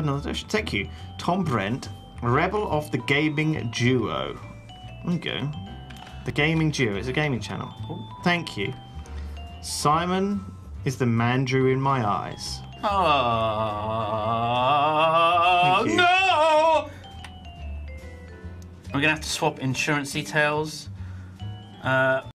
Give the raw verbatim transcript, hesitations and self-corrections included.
another donation. Thank you. Tom Brent, Rebel of the Gaming Duo. There you go. The Gaming Duo is a gaming channel. Oh, thank you. Simon is the Mandrew in my eyes. Oh, no! We're going to have to swap insurance details. Uh,